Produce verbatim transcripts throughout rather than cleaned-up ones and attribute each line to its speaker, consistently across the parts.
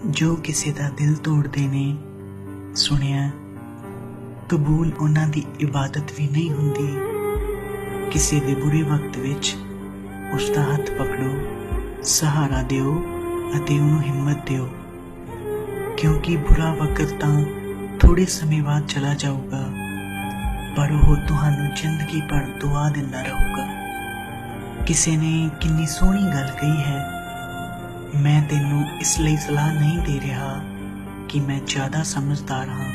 Speaker 1: जो किसी दा दिल तोड़ते ने सुनिया कबूल उन्हां दी इबादत भी नहीं हुंदी। किसी दे बुरे वक्त विच उसदा हथ पकड़ो, सहारा दिओ अते उन्हें हिम्मत दिओ, क्योंकि बुरा वक्त तां थोड़े समय बाद चला जाऊगा, पर वो तुहानू जिंदगी भर दुआ दिंदा रहूगा। किसी ने कितनी सोहनी गल कही है, मैं तेनू इसलिए सलाह नहीं दे रहा कि मैं ज्यादा समझदार हाँ,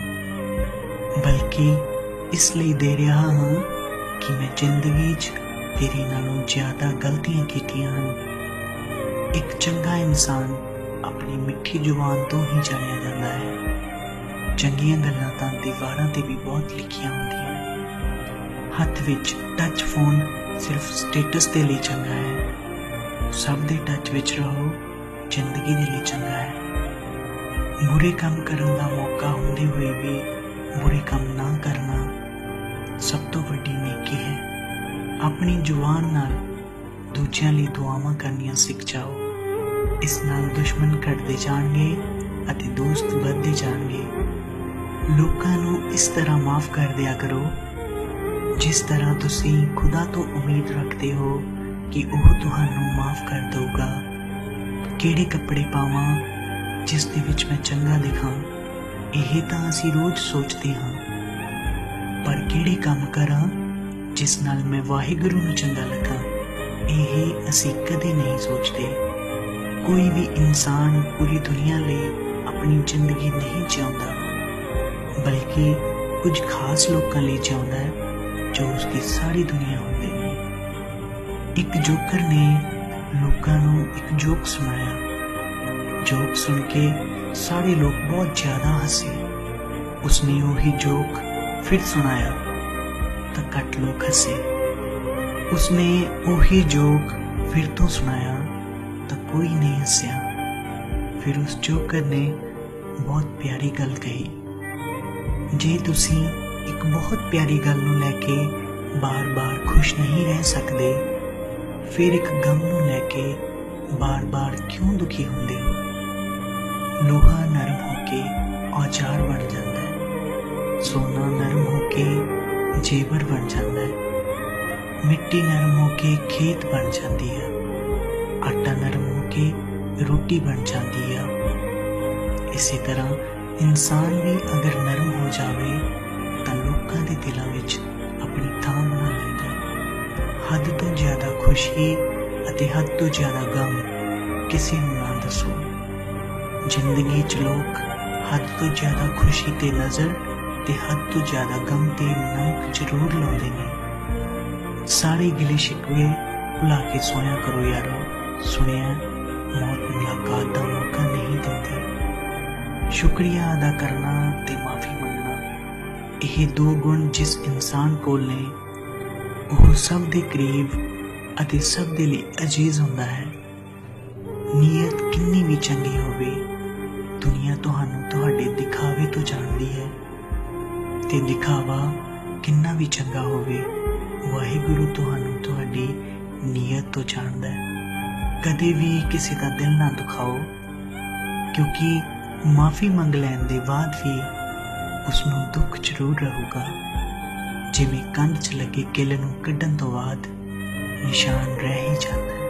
Speaker 1: बल्कि इसलिए दे रहा हाँ कि मैं जिंदगी च तेरे नालों ज्यादा गलतियां कीतियां हैं। एक चंगा इंसान अपनी मिठी जुबान तो ही जानिया जाता है। चंगियां गल्लां तां दीवारां ते भी बहुत लिखियां होंदियां। हथ विच टच फोन सिर्फ स्टेटस दे लिए चंगा है। सब दे टच विच रहो, जिंदगी दे लिए चंगा है। बुरे काम करन दा मौका होंदे हुए भी बुरे काम ना करना सब तो वड्डी नेकी है। अपनी जुबान नाल दूजियां लई दुआवां करनियां सीख जाओ। इस नाल दुश्मन घटदे जाणगे अते दोस्त वधदे जाणगे। लोकां नू इस तरह माफ कर दिया करो जिस तरह तुसी खुदा तो उम्मीद रखते हो कि वह तुहानू माफ कर देगा। किहड़े कपड़े पावां जिस दे विच मैं चंगा दिखां, यह तां असीं रोज सोचते हाँ, पर किहड़े काम करां जिस नाल मैं वाहिगुरू नू चंगा लगा, यह असीं कदे नहीं सोचते। कोई भी इंसान पूरी दुनिया लई अपनी जिंदगी नहीं जिउंदा, बल्कि कुछ खास लोकां लई जिउंदा है जो उसकी सारी दुनिया होंदे ने। एक जोकर ने लोकां नू एक जोक सुनाया। जोक सुन के सारे लोग बहुत ज्यादा हंसे। उसने वही जोक फिर सुनाया तो घट लोग हंसे। उसने वही जोक फिर तो सुनाया तो कोई नहीं हंसया। फिर उस जोकर ने बहुत प्यारी गल कही, जे तुसी एक बहुत प्यारी गल नू लैके बार बार खुश नहीं रह सकते, फिर एक गम नू लैके बार बार क्यों दुखी होंदे हो। लोहा नरम होके औजार बन जाता है, सोना नरम होके जेवर बन जाता है, मिट्टी नरम होके खेत बन जाती है, आटा नरम होके रोटी बन जाती है। इसी तरह इंसान भी अगर नरम हो जावे तो लोकां दे दिलां विच अपनी थां बना लैंदा है। हद तो ज्यादा खुशी अते हद तो ज्यादा गम किसी नूं ना दसो। जिंदगी च लोग हद तो ज्यादा खुशी ते नजर ते हद तो ज्यादा गम ते नमक जरूर लाउंदे ने। सारे गिले शिकवे भुला के सोया करो यारो। सुनिया मौत मुलाकात का मौका नहीं देती। शुक्रिया अदा करना ते माफी मंगना, यह दो गुण जिस इंसान कोल ने वह सब दे करीब अते सब दे लिए अजीज हुंदा है। नीयत कितनी भी चंगी होवे, दुनिया तुहानू तुहाडे दिखावे तो जानदी है, ते दिखावा कितना भी चंगा होवे वाहिगुरू तुहानू तुहाडी नीयत तो जानदा है। कदे भी किसी का दिल ना दुखाओ, क्योंकि माफी मंग लैण दे बाद भी उसनू दुख जरूर रहूगा, जिवें कंध च लगे किल नू कड्ढण तो बाद निशान रह ही जाता है।